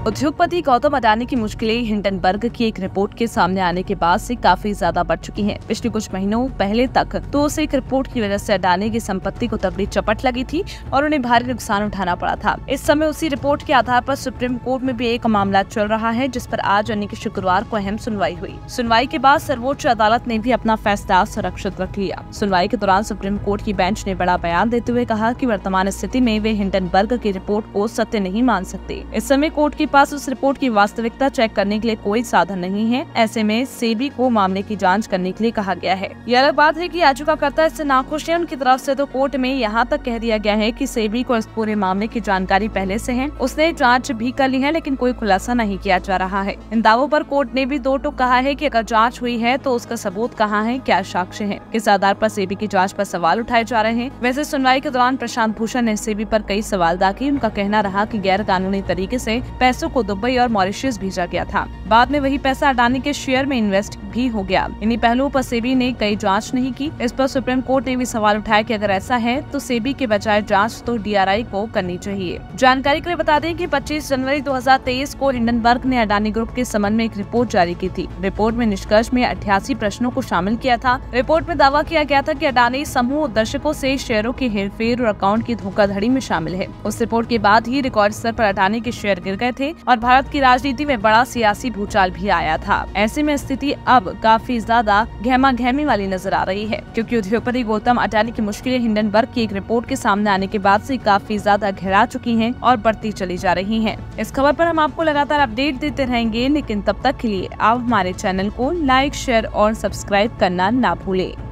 उद्योगपति गौतम अडानी की मुश्किलें हिंडनबर्ग की एक रिपोर्ट के सामने आने के बाद से काफी ज्यादा बढ़ चुकी हैं। पिछले कुछ महीनों पहले तक तो उस एक रिपोर्ट की वजह से अडानी की संपत्ति को तगड़ी चपट लगी थी और उन्हें भारी नुकसान उठाना पड़ा था। इस समय उसी रिपोर्ट के आधार पर सुप्रीम कोर्ट में भी एक मामला चल रहा है, जिस पर आज यानी कि शुक्रवार को अहम सुनवाई हुई। सुनवाई के बाद सर्वोच्च अदालत ने भी अपना फैसला सुरक्षित रख लिया। सुनवाई के दौरान सुप्रीम कोर्ट की बेंच ने बड़ा बयान देते हुए कहा कि वर्तमान स्थिति में वे हिंडनबर्ग की रिपोर्ट को सत्य नहीं मान सकते। इस समय कोर्ट के पास उस रिपोर्ट की वास्तविकता चेक करने के लिए कोई साधन नहीं है। ऐसे में सेबी को मामले की जांच करने के लिए कहा गया है। यह अलग बात है कि याचिकाकर्ता इससे नाखुश है। उनकी तरफ से तो कोर्ट में यहाँ तक कह दिया गया है कि सेबी को इस पूरे मामले की जानकारी पहले से है, उसने जांच भी कर ली है, लेकिन कोई खुलासा नहीं किया जा रहा है। इन दावों पर कोर्ट ने भी दो टूक कहा है कि अगर जांच हुई है तो उसका सबूत कहाँ है, क्या साक्ष्य है। इस आधार पर सेबी की जांच पर सवाल उठाए जा रहे हैं। वैसे सुनवाई के दौरान प्रशांत भूषण ने सेबी पर कई सवाल दागे। उनका कहना रहा कि गैर कानूनी तरीके से पैसों को दुबई और मॉरिशस भेजा गया था। बाद में वही पैसा अडानी के शेयर में इन्वेस्ट भी हो गया। इन्हीं पहलुओं पर सेबी ने कई जांच नहीं की। इस पर सुप्रीम कोर्ट ने भी सवाल उठाया कि अगर ऐसा है तो सेबी के बजाय जांच तो डीआरआई को करनी चाहिए। जानकारी के लिए बता दें कि 25 जनवरी 2023 को हिंडनबर्ग ने अडानी ग्रुप के संबंध में एक रिपोर्ट जारी की थी। रिपोर्ट में निष्कर्ष में 88 प्रश्नों को शामिल किया था। रिपोर्ट में दावा किया गया था कि अडानी समूह दर्शकों से शेयरों की हेरफेर और अकाउंट की धोखाधड़ी में शामिल है। उस रिपोर्ट के बाद ही रिकॉर्ड स्तर पर अडानी के शेयर गिर गए थे और भारत की राजनीति में बड़ा सियासी भूचाल भी आया था। ऐसे में स्थिति अब काफी ज्यादा गहमा-गहमी वाली नजर आ रही है, क्योंकि उद्योगपति गौतम अडानी की मुश्किलें हिंडनबर्ग की एक रिपोर्ट के सामने आने के बाद से काफी ज्यादा गहरा चुकी हैं और बढ़ती चली जा रही हैं। इस खबर पर हम आपको लगातार अपडेट देते रहेंगे, लेकिन तब तक के लिए आप हमारे चैनल को लाइक, शेयर और सब्सक्राइब करना ना भूलें।